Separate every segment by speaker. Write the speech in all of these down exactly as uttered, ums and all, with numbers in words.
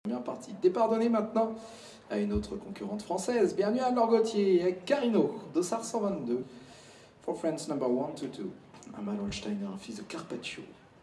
Speaker 1: Première partie. Départ donné maintenant à une autre concurrente française. Bienvenue à Laure Gauthier avec Carino, Dossard cent vingt-deux. For friends number one to two. Amal Holsteiner, un fils de Carpaccio.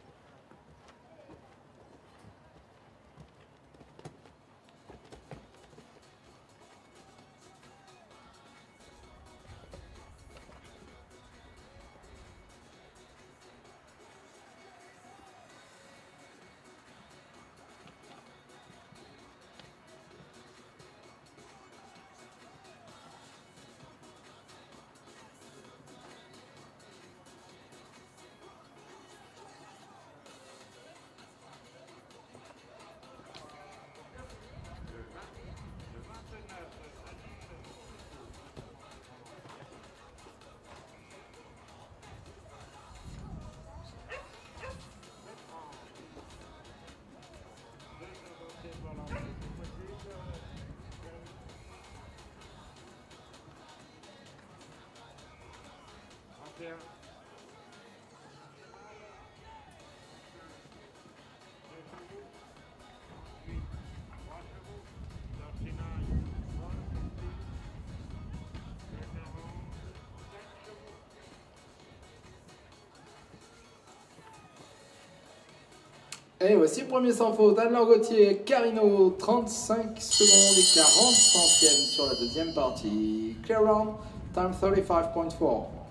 Speaker 1: Et voici le premier sans faute, Anne-Laure Gauthier, Carino, trente-cinq secondes et quarante centièmes sur la deuxième partie. Clear round, time thirty-five point four.